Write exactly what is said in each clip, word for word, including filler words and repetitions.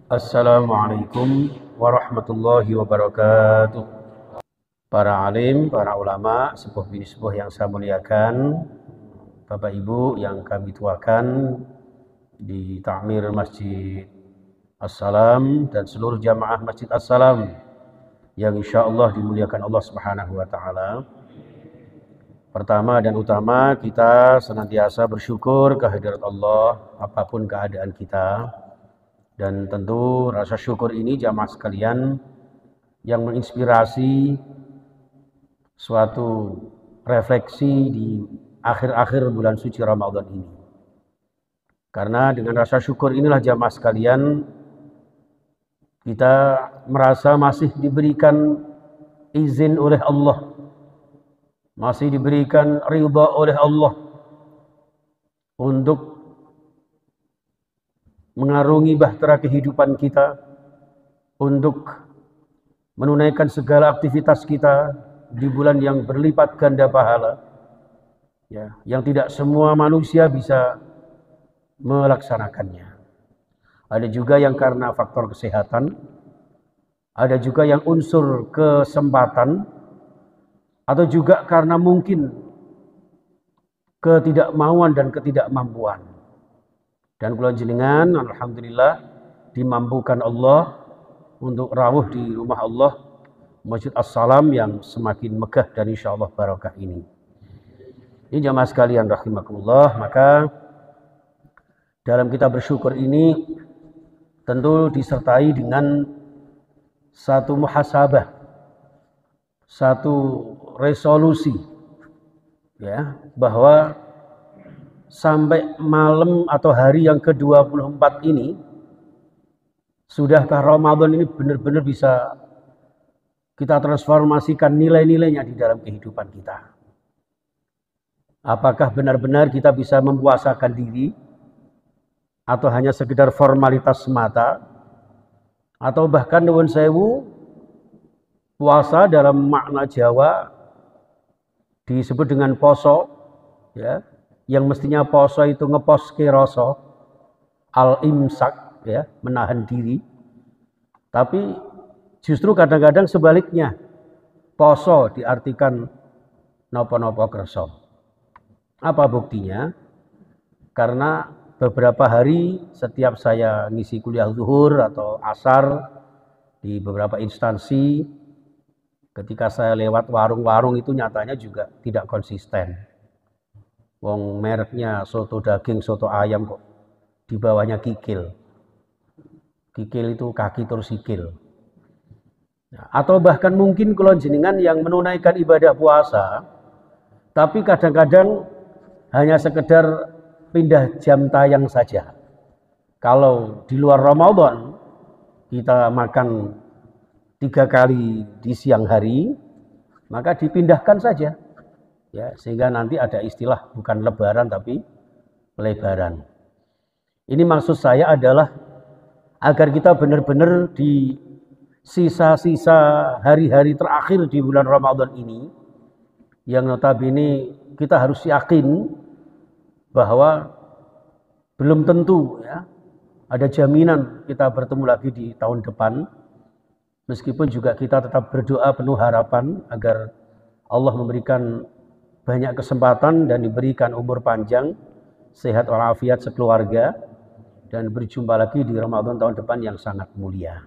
Assalamualaikum warahmatullahi wabarakatuh. Para alim, para ulama, sepuh bini sepuh yang saya muliakan, Bapak Ibu yang kami tuakan di Ta'mir Masjid As-Salam dan seluruh jamaah Masjid As-Salam yang insya Allah dimuliakan Allah Subhanahu wa Ta'ala. Pertama dan utama, kita senantiasa bersyukur kehadirat Allah apapun keadaan kita. Dan tentu rasa syukur ini jamaah sekalian yang menginspirasi suatu refleksi di akhir-akhir bulan suci Ramadan ini. Karena dengan rasa syukur inilah jamaah sekalian kita merasa masih diberikan izin oleh Allah, masih diberikan ridha oleh Allah untuk mengarungi bahtera kehidupan kita, untuk menunaikan segala aktivitas kita di bulan yang berlipat ganda pahala, ya, yang tidak semua manusia bisa melaksanakannya. Ada juga yang karena faktor kesehatan, ada juga yang unsur kesempatan, atau juga karena mungkin ketidakmauan dan ketidakmampuan. Dan kula jenengan alhamdulillah dimampukan Allah untuk rawuh di rumah Allah Masjid As-Salam yang semakin megah dan insyaallah barakah ini. Ini jamaah sekalian rahimakumullah, maka dalam kita bersyukur ini tentu disertai dengan satu muhasabah, satu resolusi, ya, bahwa sampai malam atau hari yang ke dua puluh empat ini, sudahkah Ramadan ini benar-benar bisa kita transformasikan nilai-nilainya di dalam kehidupan kita? Apakah benar-benar kita bisa mempuasakan diri atau hanya sekedar formalitas semata, atau bahkan nuwun sewu puasa dalam makna Jawa disebut dengan poso, ya, yang mestinya poso itu ngepos ke rasa, al-imsak, ya, menahan diri. Tapi justru kadang-kadang sebaliknya, poso diartikan nopo-nopo kerso. Apa buktinya? Karena beberapa hari setiap saya ngisi kuliah zuhur atau asar di beberapa instansi, ketika saya lewat warung-warung itu nyatanya juga tidak konsisten. Wong mereknya soto daging, soto ayam kok di bawahnya kikil. Kikil itu kaki terus sikil. Nah, atau bahkan mungkin kalau jenengan yang menunaikan ibadah puasa, tapi kadang-kadang hanya sekedar pindah jam tayang saja. Kalau di luar Ramadan kita makan tiga kali di siang hari, maka dipindahkan saja. Ya, sehingga nanti ada istilah bukan lebaran tapi pelebaran. Ini maksud saya adalah agar kita benar-benar di sisa-sisa hari-hari terakhir di bulan Ramadan ini, yang notabene kita harus yakin bahwa belum tentu, ya, ada jaminan kita bertemu lagi di tahun depan. Meskipun juga kita tetap berdoa penuh harapan agar Allah memberikan banyak kesempatan dan diberikan umur panjang, sehat walafiat sekeluarga, dan berjumpa lagi di Ramadan tahun depan yang sangat mulia.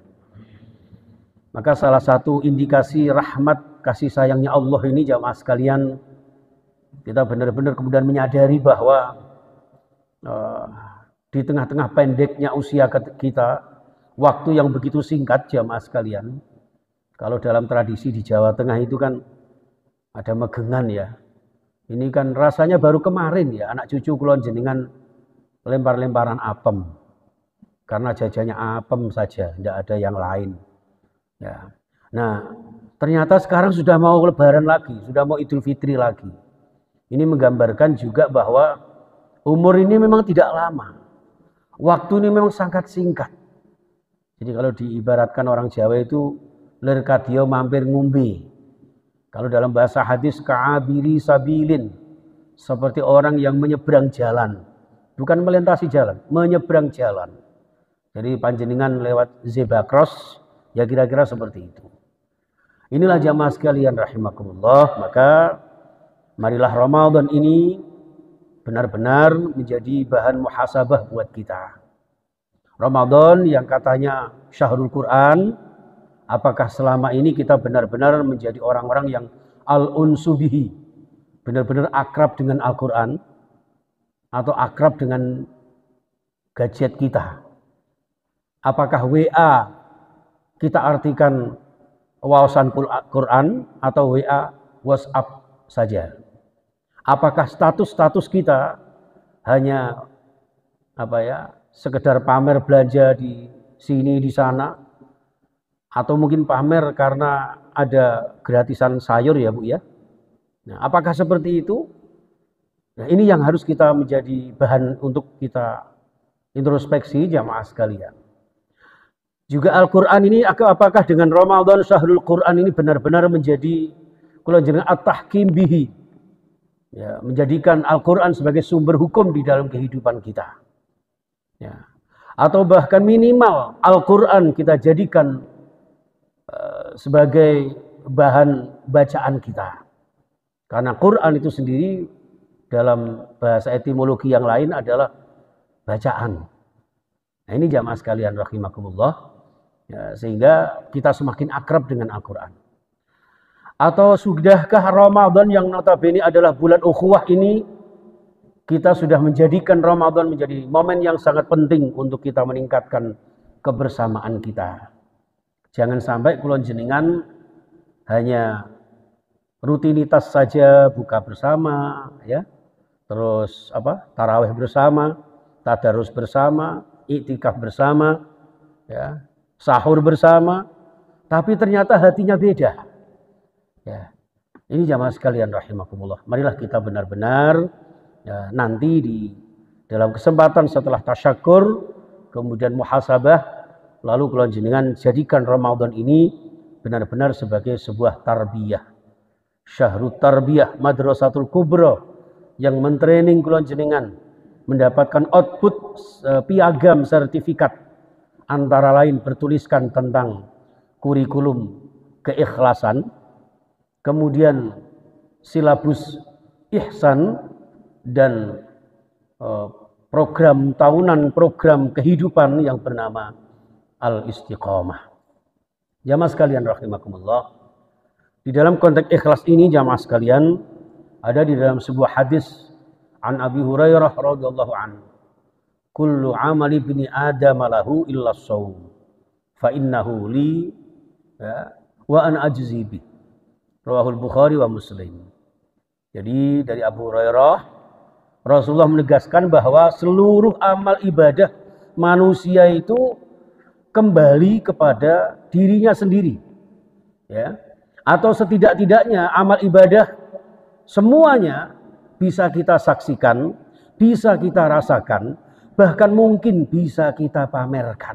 Maka salah satu indikasi rahmat kasih sayangnya Allah ini jamaah sekalian, kita benar-benar kemudian menyadari bahwa uh, di tengah-tengah pendeknya usia kita, waktu yang begitu singkat jamaah sekalian. Kalau dalam tradisi di Jawa Tengah itu kan ada megengan, ya. Ini kan rasanya baru kemarin, ya, anak cucu kulon jenengan lempar-lemparan apem. Karena jajannya apem saja, tidak ada yang lain. Ya. Nah, ternyata sekarang sudah mau lebaran lagi, sudah mau Idul Fitri lagi. Ini menggambarkan juga bahwa umur ini memang tidak lama. Waktu ini memang sangat singkat. Jadi kalau diibaratkan orang Jawa itu lir kadya mampir ngumbi. Kalau dalam bahasa hadis ka'abiri sabilin, seperti orang yang menyeberang jalan, bukan melintasi jalan, menyeberang jalan. Jadi panjenengan lewat zebra cross, ya kira-kira seperti itu. Inilah jamaah sekalian rahimakumullah, maka marilah Ramadan ini benar-benar menjadi bahan muhasabah buat kita. Ramadan yang katanya syahrul Quran, apakah selama ini kita benar-benar menjadi orang-orang yang al-unsubihi, benar-benar akrab dengan Al-Quran, atau akrab dengan gadget kita? Apakah W A kita artikan wawasan Quran atau W A WhatsApp saja? Apakah status-status kita hanya apa ya, sekedar pamer belanja di sini di sana, atau mungkin pamer karena ada gratisan sayur ya Bu ya? Nah, apakah seperti itu? Nah, ini yang harus kita menjadi bahan untuk kita introspeksi jamaah sekalian. Juga Al-Quran ini apakah dengan Ramadan syahrul Quran ini benar-benar menjadi kula jenengan at-tahkim bihi, ya, menjadikan Al-Quran sebagai sumber hukum di dalam kehidupan kita, ya. Atau bahkan minimal Al-Quran kita jadikan uh, sebagai bahan bacaan kita, karena Quran itu sendiri dalam bahasa etimologi yang lain adalah bacaan. Nah, ini jamaah sekalian rahimakumullah, ya, sehingga kita semakin akrab dengan Al-Quran. Atau sudahkah Ramadan yang notabene adalah bulan ukhuwah ini, kita sudah menjadikan Ramadan menjadi momen yang sangat penting untuk kita meningkatkan kebersamaan kita. Jangan sampai kula jenengan hanya rutinitas saja, buka bersama, ya, terus apa, tarawih bersama, tadarus bersama, iktikaf bersama, ya, sahur bersama, tapi ternyata hatinya beda. Ya, ini jamaah sekalian rahimakumullah. Marilah kita benar-benar, ya, nanti di dalam kesempatan setelah tasyakur, kemudian muhasabah, lalu kula jenengan jadikan Ramadan ini benar-benar sebagai sebuah tarbiyah, syahrut tarbiyah, madrasatul kubra, yang mentraining kula jenengan mendapatkan output uh, piagam sertifikat, antara lain bertuliskan tentang kurikulum keikhlasan, kemudian silabus ihsan, dan uh, program tahunan, program kehidupan yang bernama al-istiqamah. Jamaah sekalian rahimakumullah, di dalam konteks ikhlas ini jamaah sekalian, ada di dalam sebuah hadis an Abi Hurairah radhiyallahu anhu, kullu amali ibni adam lahu illa shaum fa innahu li, ya, wa ana ajzi bi, rawahul Bukhari wa Muslim. Jadi dari Abu Hurairah, Rasulullah menegaskan bahwa seluruh amal ibadah manusia itu kembali kepada dirinya sendiri, ya, atau setidak-tidaknya amal ibadah semuanya bisa kita saksikan, bisa kita rasakan, bahkan mungkin bisa kita pamerkan.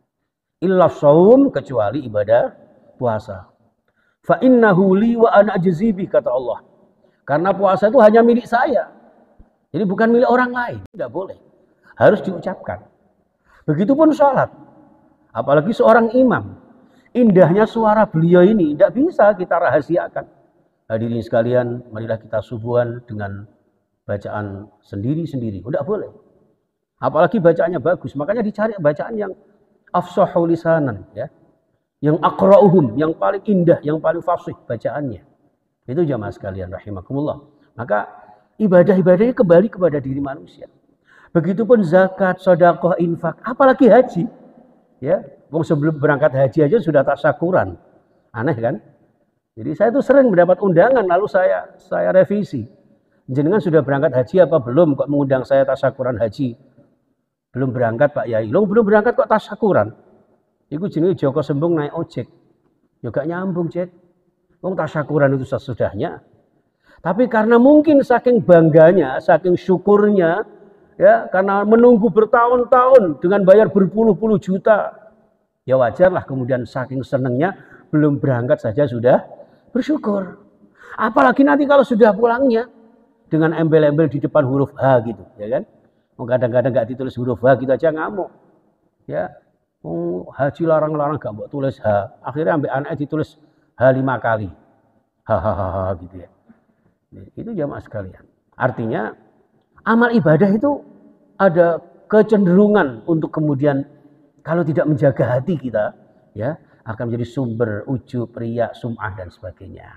Illa shaum, kecuali ibadah puasa. Fa innahu li wa ana ajzi bi, kata Allah. Karena puasa itu hanya milik saya. Jadi bukan milik orang lain, tidak boleh. Harus diucapkan. Begitupun sholat. Apalagi seorang imam. Indahnya suara beliau ini tidak bisa kita rahasiakan. Hadirin sekalian, marilah kita subuhan dengan bacaan sendiri-sendiri. Tidak boleh. Apalagi bacaannya bagus. Makanya dicari bacaan yang afsahu lisanan, ya, yang aqra'uhum, yang paling indah, yang paling fasih bacaannya. Itu jamaah sekalian rahimakumullah. Maka ibadah-ibadahnya kembali kepada diri manusia. Begitupun zakat, sedekah, infak, apalagi haji. Ya, wong sebelum berangkat haji aja sudah tasyakuran. Aneh kan? Jadi saya tuh sering mendapat undangan, lalu saya saya revisi. Jenengan sudah berangkat haji apa belum? Kok mengundang saya tasyakuran haji? Belum berangkat Pak Yai. Lo belum berangkat kok tasyakuran? Iku jenenge Joko Sembung naik ojek. Ya gak nyambung, Cek. Wong tasyakuran itu sesudahnya. Tapi karena mungkin saking bangganya, saking syukurnya, ya, karena menunggu bertahun-tahun dengan bayar berpuluh-puluh juta, ya wajarlah kemudian saking senengnya belum berangkat saja sudah bersyukur. Apalagi nanti kalau sudah pulangnya dengan embel-embel di depan huruf H gitu, ya kan? Kadang-kadang nggak ditulis huruf H gitu aja ngamuk. Ya, oh, haji larang-larang gak mbok tulis H. Akhirnya ambek anaknya ditulis H lima kali. Hahaha gitu ya. Itu jamaah sekalian. Artinya amal ibadah itu ada kecenderungan untuk kemudian kalau tidak menjaga hati kita, ya, akan menjadi sumber ujub, riya, sum'ah dan sebagainya.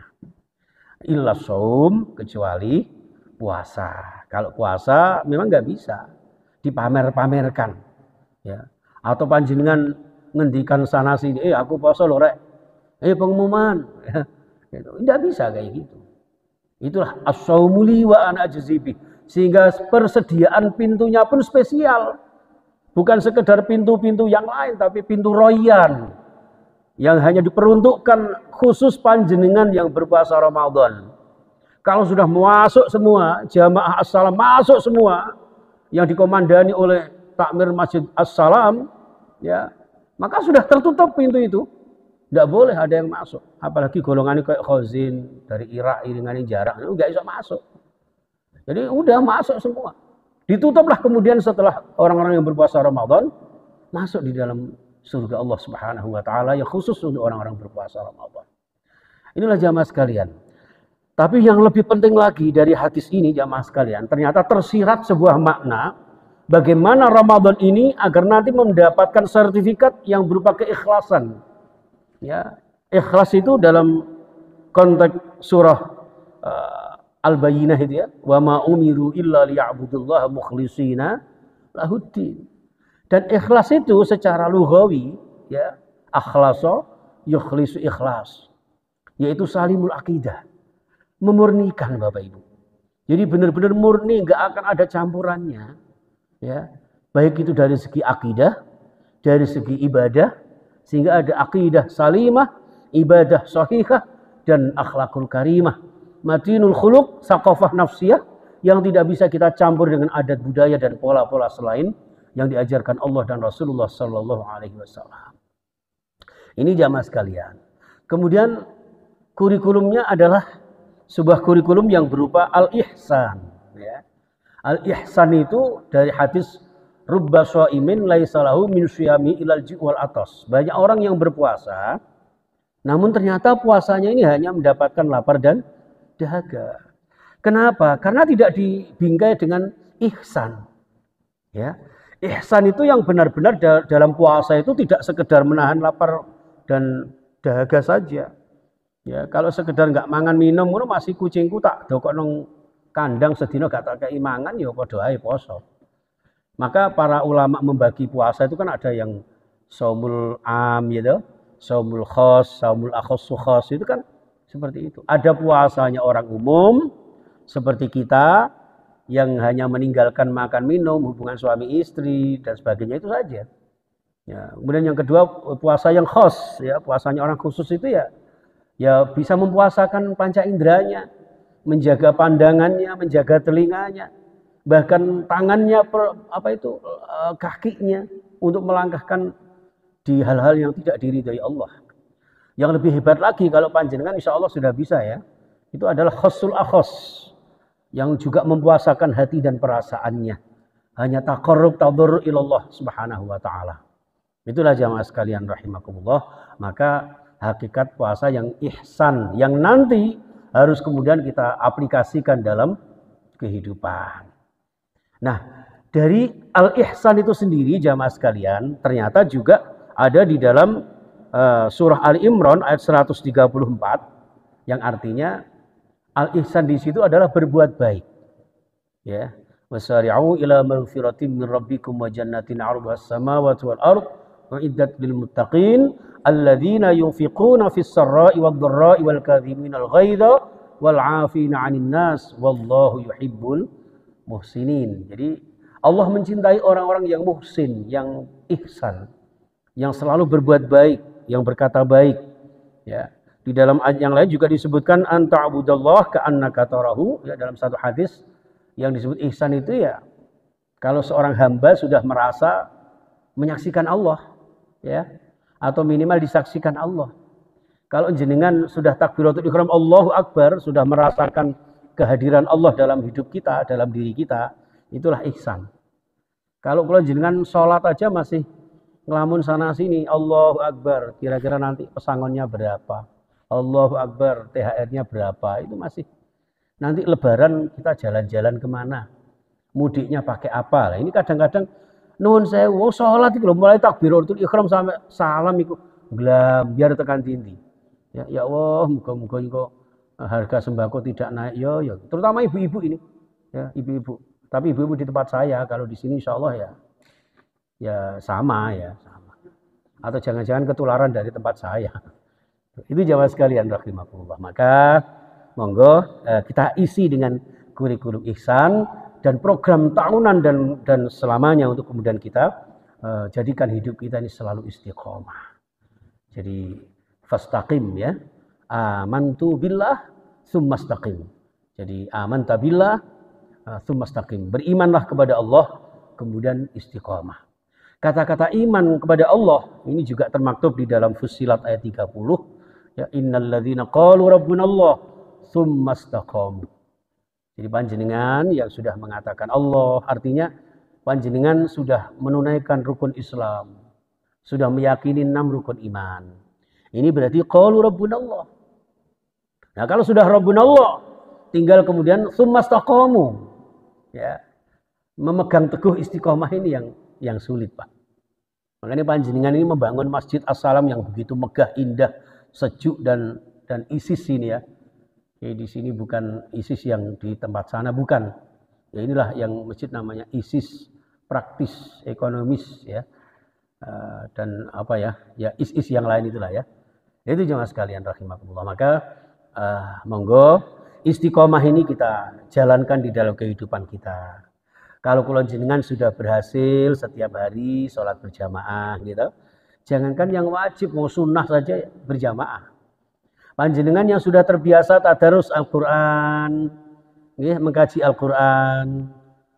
Illa shaum, kecuali puasa. Kalau puasa memang nggak bisa dipamer-pamerkan, ya. Atau panjenengan ngendikan sana sini, eh aku puasa loh rek, eh pengumuman, tidak bisa kayak gitu. Itulah as-saumuli wa ana ajzibi, sehingga persediaan pintunya pun spesial, bukan sekedar pintu-pintu yang lain, tapi pintu royan yang hanya diperuntukkan khusus panjenengan yang berpuasa Ramadan. Kalau sudah masuk semua jamaah as-salam, masuk semua yang dikomandani oleh takmir Masjid As-Salam, ya, maka sudah tertutup pintu itu. Tidak boleh ada yang masuk. Apalagi golongan ini kayak khazin dari Irak, iringan jarak, itu nggak bisa masuk. Jadi udah masuk semua. Ditutuplah kemudian setelah orang-orang yang berpuasa Ramadan masuk di dalam surga Allah Subhanahu wa taala yang khusus untuk orang-orang berpuasa Ramadan. Inilah jamaah sekalian. Tapi yang lebih penting lagi dari hadis ini jamaah sekalian, ternyata tersirat sebuah makna bagaimana Ramadan ini agar nanti mendapatkan sertifikat yang berupa keikhlasan. Ya, ikhlas itu dalam konteks surah uh, Al-Bayyinah itu ya, wa ma umiru illa liya'budullaha mukhlishina lahuddin. Dan ikhlas itu secara lughawi, ya, akhlasa yukhlisu ikhlas, yaitu salimul akidah, memurnikan Bapak Ibu. Jadi benar-benar murni, nggak akan ada campurannya. Ya, baik itu dari segi akidah, dari segi ibadah, sehingga ada akidah salimah, ibadah sahihah, dan akhlakul karimah, matinul khuluq, saqafah nafsiyah, yang tidak bisa kita campur dengan adat budaya dan pola-pola selain yang diajarkan Allah dan Rasulullah Sallallahu Alaihi Wasallam. Ini jamaah sekalian. Kemudian kurikulumnya adalah sebuah kurikulum yang berupa al-ihsan. Ya. Al-ihsan itu dari hadis rubba shaimin laisa lahu min syiyami ilal ji' wal atas. Banyak orang yang berpuasa namun ternyata puasanya ini hanya mendapatkan lapar dan dahaga. Kenapa? Karena tidak dibingkai dengan ihsan. Ya. Ihsan itu yang benar-benar dalam puasa itu tidak sekedar menahan lapar dan dahaga saja. Ya, kalau sekedar nggak mangan minum ngono masih kucingku tak dokok nang kandang sedina gak tak kei mangan ya padha ae poso. Maka para ulama membagi puasa itu kan ada yang shaumul am gitu, shaumul khas, shaumul akhassu khas, itu kan seperti itu. Ada puasanya orang umum seperti kita yang hanya meninggalkan makan minum, hubungan suami istri dan sebagainya, itu saja. Ya, kemudian yang kedua puasa yang khas, ya, puasanya orang khusus itu ya ya bisa mempuasakan panca inderanya, menjaga pandangannya, menjaga telinganya, bahkan tangannya, per, apa itu kakinya untuk melangkahkan di hal-hal yang tidak diridhai Allah. Yang lebih hebat lagi kalau panjenengan insya Allah sudah bisa ya, itu adalah khasul akhos yang juga mempuasakan hati dan perasaannya, hanya taqarrub tadarru ilallah subhanahu wa ta'ala. Itulah jamaah sekalian rahimakumullah. Maka hakikat puasa yang ihsan, yang nanti harus kemudian kita aplikasikan dalam kehidupan. Nah, dari al-ihsan itu sendiri jamaah sekalian ternyata juga ada di dalam uh, surah Ali Imran ayat seratus tiga puluh empat, yang artinya al-ihsan di situ adalah berbuat baik. Ya, wasari'u ila maghfiratin min rabbikum wa jannatin 'arduhas samawati wal ardh uiddat lil muttaqin alladzina yunfiquna fis sarra'i wad dharra'i wal kadhiminal ghaidha wal 'afina 'anil nas wallahu yuhibbul muhsinin. Jadi Allah mencintai orang-orang yang muhsin, yang ihsan, yang selalu berbuat baik, yang berkata baik. Ya. Di dalam ayat yang lain juga disebutkan anta'budallah ka'annaka tarahu, ya, dalam satu hadis yang disebut ihsan itu ya kalau seorang hamba sudah merasa menyaksikan Allah, ya, atau minimal disaksikan Allah. Kalau jenengan sudah takbiratul ihram Allahu Akbar, sudah merasakan kehadiran Allah dalam hidup kita, dalam diri kita, itulah ihsan. Kalau kalau jenengan sholat aja masih ngelamun sana sini, Allahu Akbar, kira-kira nanti pesangonnya berapa, Allahu Akbar, T H R-nya berapa, itu masih. Nanti lebaran kita jalan-jalan kemana, mudiknya pakai apa. Lah ini kadang-kadang nuwun sewu, sholat itu mulai takbiratul ihram sampai salam itu biar tekan tindi. Ya, ya Allah, muga-muga engko harga sembako tidak naik, yo yo. Terutama ibu-ibu ini, ya ibu-ibu. Tapi ibu-ibu di tempat saya, kalau di sini insya Allah ya, ya sama ya, sama. Atau jangan-jangan ketularan dari tempat saya. Itu jamaah sekalian rahimakumullah. Maka monggo eh, kita isi dengan kurikulum ihsan dan program tahunan dan dan selamanya untuk kemudian kita eh, jadikan hidup kita ini selalu istiqomah. Jadi fastaqim ya. Amantu billah tsumastaqim. Jadi amanta billah tsumastaqim. Berimanlah kepada Allah kemudian istiqomah. Kata-kata iman kepada Allah ini juga termaktub di dalam Fussilat ayat tiga puluh. Ya innalladzina qalu rabbunallah tsumastaqamu. Jadi panjenengan yang sudah mengatakan Allah, artinya panjenengan sudah menunaikan rukun Islam, sudah meyakini enam rukun iman. Ini berarti qalu rabbunallah. Nah, kalau sudah rabbunallah, tinggal kemudian tsumastaqamu. Ya. Memegang teguh istiqomah ini yang yang sulit, Pak. Makanya panjenengan ini membangun Masjid As-Salam yang begitu megah, indah, sejuk dan dan ISIS ini ya. Jadi di sini bukan ISIS yang di tempat sana, bukan. Ya inilah yang masjid namanya ISIS praktis, ekonomis ya. Uh, dan apa ya? Ya ISIS yang lain itulah ya. Itu jemaah sekalian rahimakumullah. Maka uh, monggo istiqomah ini kita jalankan di dalam kehidupan kita. Kalau kula jenengan sudah berhasil setiap hari sholat berjamaah gitu. Jangankan yang wajib, mau sunnah saja berjamaah. Panjenengan yang sudah terbiasa tadarus Al-Quran, ya, mengkaji Al-Quran,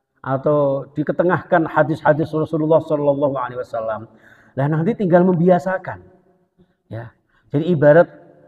atau diketengahkan hadis-hadis Rasulullah Shallallahu Alaihi Wasallam. Nah nanti tinggal membiasakan, ya. Jadi ibarat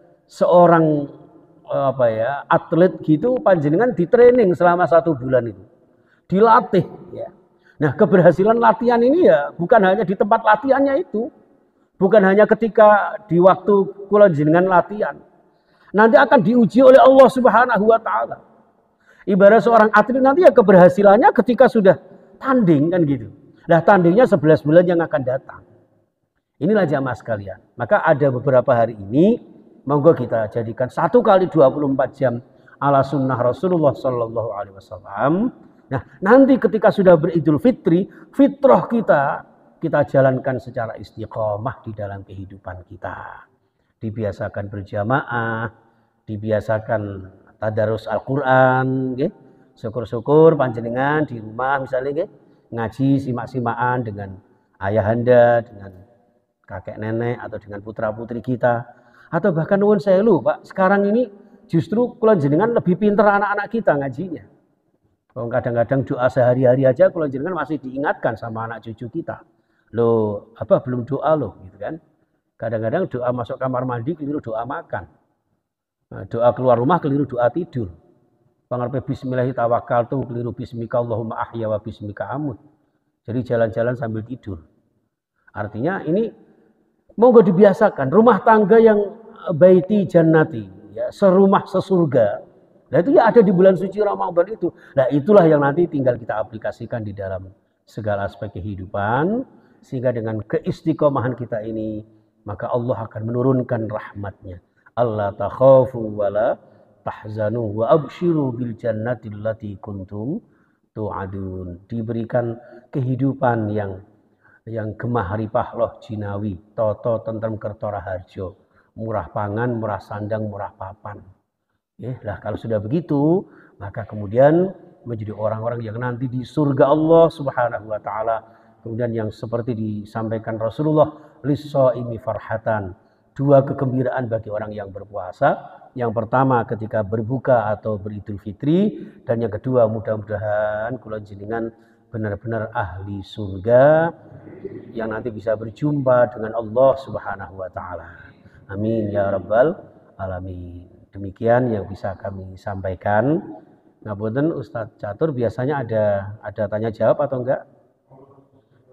seorang apa ya atlet gitu, panjenengan di training selama satu bulan itu, dilatih, ya. Nah keberhasilan latihan ini ya bukan hanya di tempat latihannya itu, bukan hanya ketika di waktu kula jenengan latihan. Nanti akan diuji oleh Allah Subhanahu wa taala. Ibarat seorang atlet nanti ya keberhasilannya ketika sudah tanding kan gitu. Nah, tandingnya sebelas bulan yang akan datang. Inilah jamaah sekalian. Maka ada beberapa hari ini monggo kita jadikan satu kali dua puluh empat jam ala sunnah Rasulullah sallallahu alaihi wasallam. Nah, nanti ketika sudah beridul fitri, fitrah kita kita jalankan secara istiqomah di dalam kehidupan kita. Dibiasakan berjamaah, dibiasakan tadarus Al-Quran, okay? Syukur-syukur panjenengan di rumah misalnya okay? Ngaji simak-simaan dengan ayahanda, dengan kakek nenek atau dengan putra-putri kita, atau bahkan nuwun sewu Pak, sekarang ini justru kula jenengan lebih pintar anak-anak kita ngajinya. Kadang-kadang doa sehari-hari aja kula jenengan masih diingatkan sama anak cucu kita. Loh, apa belum doa loh gitu kan. Kadang-kadang doa masuk kamar mandi keliru doa makan. Nah, doa keluar rumah keliru doa tidur. Pangarepe bismillahi tawakkaltu keliru bismika Allahumma ahya wa bismika amut. Jadi jalan-jalan sambil tidur. Artinya ini monggo dibiasakan rumah tangga yang baiti jannati, ya, serumah sesurga. Nah itu ya ada di bulan suci Ramadan itu. Nah itulah yang nanti tinggal kita aplikasikan di dalam segala aspek kehidupan. Sehingga dengan keistiqomahan kita ini, maka Allah akan menurunkan rahmatnya. Allah takhafu wala tahzanu wa abshiru bil jannati allati kuntum tu'adun. Diberikan kehidupan yang yang gemah ripah loh jinawi, toto tentrem kertora harjo, murah pangan, murah sandang, murah papan. Ya, lah kalau sudah begitu, maka kemudian menjadi orang-orang yang nanti di surga Allah Subhanahu wa taala. Kemudian yang seperti disampaikan Rasulullah, lis-shaimi farhatan. Dua kegembiraan bagi orang yang berpuasa. Yang pertama ketika berbuka atau beridul fitri, dan yang kedua mudah-mudahan kula jenengan benar-benar ahli surga yang nanti bisa berjumpa dengan Allah Subhanahu wa taala. Amin ya rabbal alamin. Demikian yang bisa kami sampaikan. Ngapunten Ustadz Catur, biasanya ada ada tanya jawab atau enggak?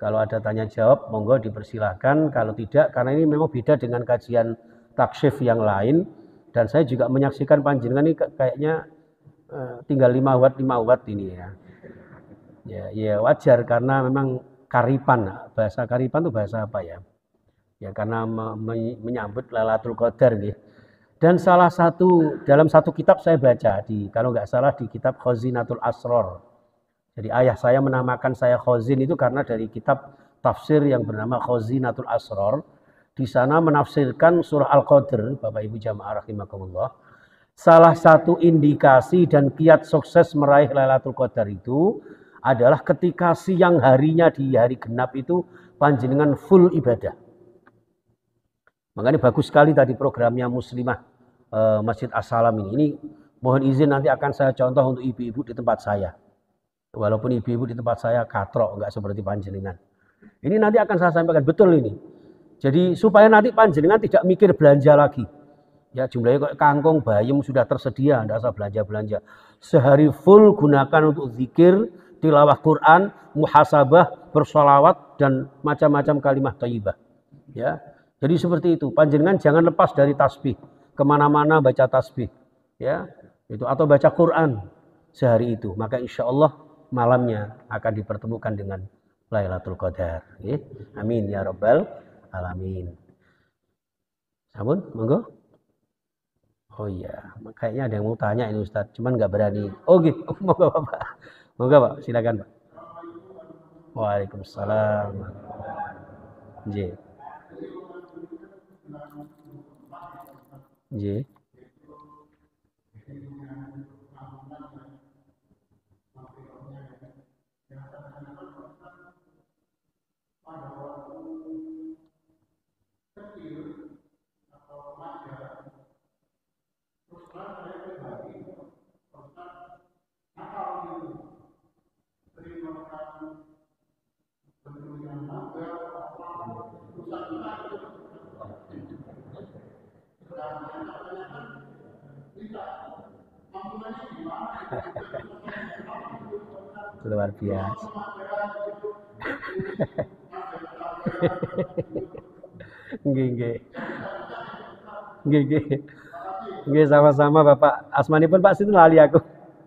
Kalau ada tanya jawab, monggo dipersilakan. Kalau tidak, karena ini memang beda dengan kajian taksyif yang lain. Dan saya juga menyaksikan panjenengan ini kayaknya uh, tinggal lima watt lima watt ini ya. Ya, ya wajar karena memang karipan. Bahasa karipan itu bahasa apa ya? Ya karena me me menyambut Lailatul Qadar gitu. Dan salah satu dalam satu kitab saya baca di kalau nggak salah di kitab Khazinatul Asror. Jadi ayah saya menamakan saya Khazin itu karena dari kitab tafsir yang bernama Khazinatul Asror. Di sana menafsirkan surah Al-Qadr, Bapak Ibu jamaah rahimakumullah. Salah satu indikasi dan kiat sukses meraih Lailatul Qadar itu adalah ketika siang harinya di hari genap itu panjenengan full ibadah. Makanya bagus sekali tadi programnya Muslimah eh, Masjid As-Salam ini. Ini mohon izin nanti akan saya contoh untuk ibu-ibu di tempat saya. Walaupun ibu-ibu di tempat saya katrok, enggak seperti panjenengan. Ini nanti akan saya sampaikan betul ini. Jadi supaya nanti panjenengan tidak mikir belanja lagi. Ya jumlahnya kok kangkung bayam sudah tersedia, enggak usah belanja-belanja. Sehari full gunakan untuk zikir, tilawah Quran, muhasabah, bersolawat dan macam-macam kalimat thayyibah. Ya. Jadi seperti itu. Panjenengan jangan lepas dari tasbih. Kemana-mana baca tasbih. Ya. Itu atau baca Quran sehari itu. Maka insya Allah malamnya akan dipertemukan dengan Lailatul Qadar. Ya. Amin ya rabbal alamin. Sampun, monggo. Oh iya, kayaknya ada yang mau tanya ini Ustadz, cuman nggak berani. Oh gitu, monggo Bapak. Monggo Pak, silakan Pak. Waalaikumsalam. J. J. Luar biasa. Nggih, nggih. Nggih, nggih. Nggih sama-sama Bapak. Asmanipun Pak sinten lali aku.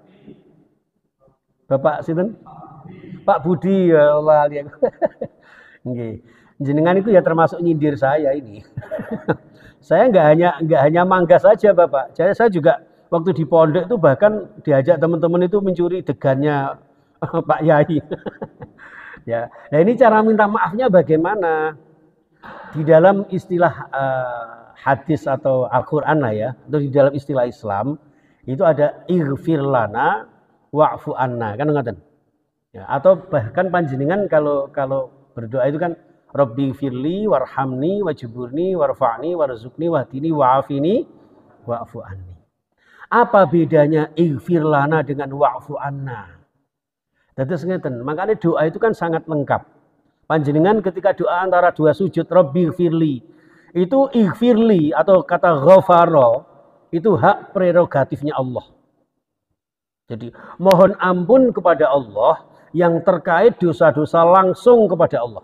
Bapak sinten? Pak Budi ya Allah lali aku. Nggih. Jenengan itu ya termasuk nyindir saya ini. Saya nggak hanya nggak hanya mangga saja Bapak. Saya saya juga waktu di pondok itu bahkan diajak teman-teman itu mencuri degannya Pak Yai. Ya, nah ini cara minta maafnya bagaimana? Di dalam istilah uh, hadis atau Al-Qur'an lah ya, atau di dalam istilah Islam itu ada ighfir lana wa'fu anna, kan ngoten. Ya, atau bahkan panjenengan kalau kalau berdoa itu kan Rabbi firli warhamni wajburni warfa'ni warzuqni wahdini wa'afini wa'fu anni. Apa bedanya ighfir lana dengan wa'fu anna? Dados ngeten, makanya doa itu kan sangat lengkap. Panjenengan ketika doa antara dua sujud Rabbi firli, itu ighfirli atau kata ghafara itu hak prerogatifnya Allah. Jadi mohon ampun kepada Allah yang terkait dosa-dosa langsung kepada Allah.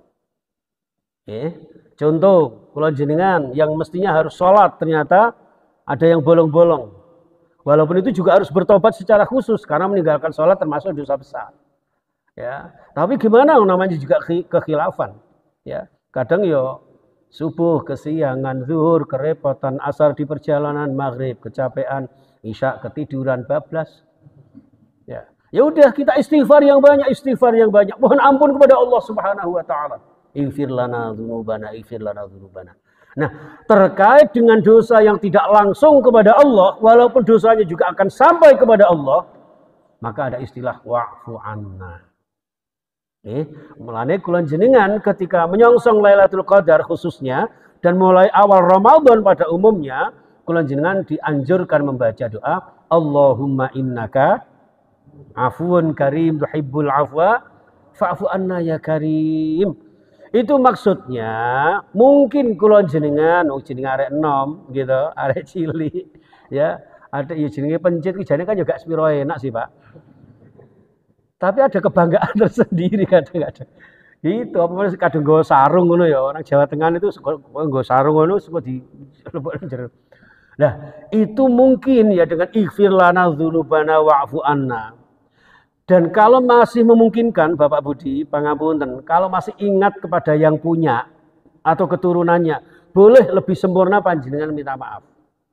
Oke. Contoh, kalau jenengan yang mestinya harus sholat ternyata ada yang bolong-bolong. Walaupun itu juga harus bertobat secara khusus karena meninggalkan sholat termasuk dosa besar. Ya, tapi gimana namanya juga kekhilafan. Ya, kadang yo subuh kesiangan, zuhur kerepotan, asar di perjalanan, maghrib kecapean, isya ketiduran bablas. Ya, ya udah kita istighfar yang banyak, istighfar yang banyak. Mohon ampun kepada Allah Subhanahu wa taala. Ighfir lana dzunubana, ighfir lana dzunubana. Nah, terkait dengan dosa yang tidak langsung kepada Allah, walaupun dosanya juga akan sampai kepada Allah, maka ada istilah wa'fu anna. Eh, mulane kula jenengan ketika menyongsong Lailatul Qadar khususnya dan mulai awal Ramadan pada umumnya, kula jenengan dianjurkan membaca doa Allahumma innaka afuwun karim tuhibbul afwa fa'fu anna ya karim. Itu maksudnya mungkin kula jenengan, oh jenengan arek enom gitu, arek cilik ya, ada ya jenenge pencit ki jane kan juga sepiro enak sih, Pak. Tapi ada kebanggaan tersendiri kadang-kadang. Itu apa mana kadung nggo sarung ngono ya, orang Jawa Tengah itu nggo sarung ngono suka di lebokno jero. Nah, itu mungkin ya dengan ighfir lana dzunubana wa'fu anna. Dan kalau masih memungkinkan Bapak Budi, pangapunten, kalau masih ingat kepada yang punya atau keturunannya, boleh lebih sempurna panjenengan minta maaf.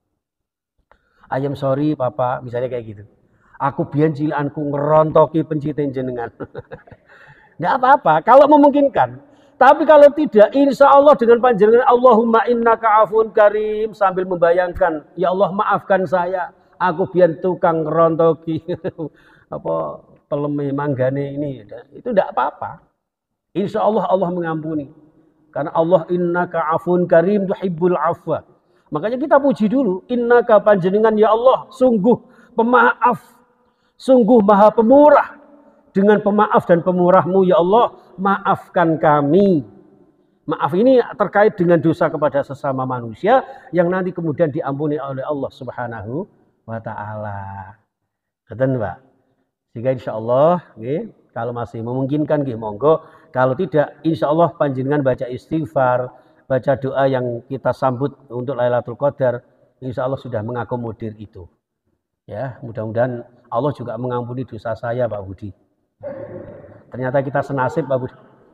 I am sorry Papa, misalnya kayak gitu. Aku biyen cilanku ngerontoki penciten jenengan. Enggak apa-apa, kalau memungkinkan. Tapi kalau tidak, insya Allah dengan panjenengan Allahumma innaka afun karim sambil membayangkan, ya Allah maafkan saya, aku biar tukang rontoki apa peleme manggane ini, itu tidak apa-apa. Insya Allah Allah mengampuni. Karena Allah innaka afun karim tuhibbul afwa. Makanya kita puji dulu, innaka panjenengan ya Allah sungguh pemaaf, sungguh maha pemurah. Dengan pemaaf dan pemurahmu ya Allah, maafkan kami. Maaf ini terkait dengan dosa kepada sesama manusia yang nanti kemudian diampuni oleh Allah Subhanahu wa taala. Betul, Pak. Sehingga insya Allah, okay, kalau masih memungkinkan, okay, monggo. Kalau tidak, insya Allah panjenengan baca istighfar, baca doa yang kita sambut untuk Lailatul Qadar, insya Allah sudah mengakomodir itu. Ya, mudah-mudahan Allah juga mengampuni dosa saya, Pak Budi. Ternyata kita senasib Pak Budi.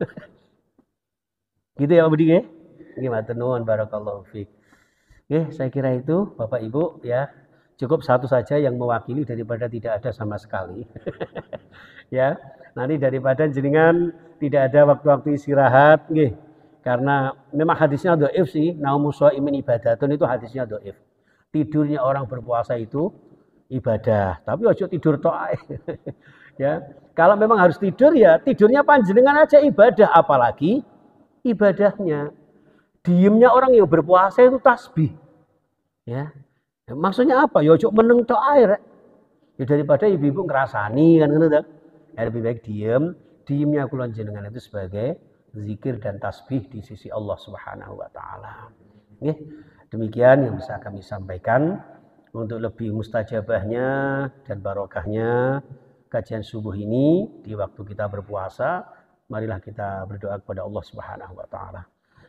Gitu ya Pak Budi ya. Gimana nuwun barakallahu fiik. Oke, saya kira itu Bapak Ibu ya. Cukup satu saja yang mewakili daripada tidak ada sama sekali. Ya, nanti daripada jenengan tidak ada waktu-waktu istirahat nggih. Karena memang hadisnya dhaif sih, naumu shaimin ibadatun itu hadisnya dhaif. Tidurnya orang berpuasa itu ibadah, tapi ojo tidur tok ae. Ya, kalau memang harus tidur ya tidurnya panjenengan aja ibadah, apalagi ibadahnya. Diemnya orang yang berpuasa itu tasbih. Ya. Maksudnya apa? Ya ojo meneng tok ae rek. Ya daripada ibu-ibu ngerasani kan ngono ta. Ya lebih baik diem, diemnya kula jenengan itu sebagai zikir dan tasbih di sisi Allah Subhanahu wa taala. Nggih. Demikian yang bisa kami sampaikan. Untuk lebih mustajabahnya dan barokahnya kajian subuh ini di waktu kita berpuasa, marilah kita berdoa kepada Allah Subhanahu wa taala.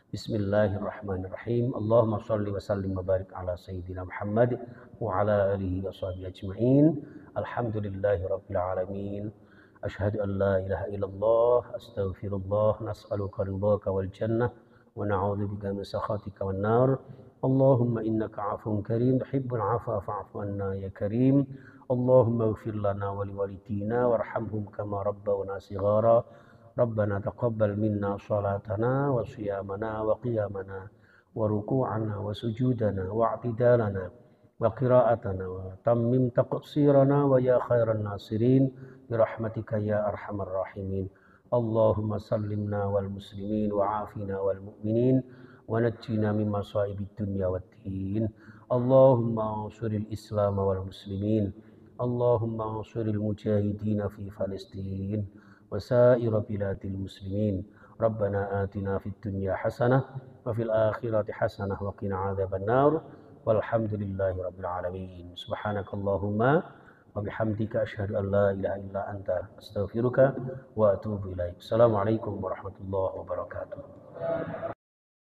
Bismillahirrahmanirrahim. Allahumma shalli wa sallim wa barik ala sayyidina Muhammad wa ala alihi wa sahbihi ajma'in. Alhamdulillahirabbil alamin. Asyhadu an la ilaha illallah, astaghfirullah, nas'aluka ridhaka wal jannah wa na'udzubika min sakhatika wan nar. Allahumma innaka afun karim tuhibbul afwa fa'fu anna ya karim. Allahumma ighfir lana wa liwalidina warhamhum kama rabbawna shighara. Rabbana taqabbal minna shalatana wa siyamana wa qiyamana wa ruku'ana wa sujudana wa i'tidalana wa qira'atana wa tammim taqsirana wa ya khairan nasirin bi rahmatika ya arhamar rahimin. Allahumma sallimna wal muslimin wa afina wal mu'minin wa najjina min masaibid dunya waddin. Allahumma ansuril islam wal muslimin. Allahumma ansuril mujahidin fi Palestin wa sa'ir biladil muslimin. Rabbana atina fid dunya hasanah wa fil akhirati hasanah wa qina adzaban nar. Walhamdulillahi rabbil alamin. Subhanakallahumma wa bihamdika asyhadu an la ilaha illa anta astaghfiruka wa atubu ilaik. Assalamualaikum warahmatullahi wabarakatuh.